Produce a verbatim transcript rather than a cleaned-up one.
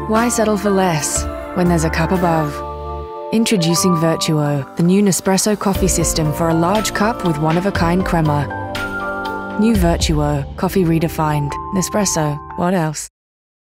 Why settle for less when there's a cup above? Introducing Vertuo, the new Nespresso coffee system for a large cup with one-of-a-kind crema. New Vertuo, coffee redefined. Nespresso, what else?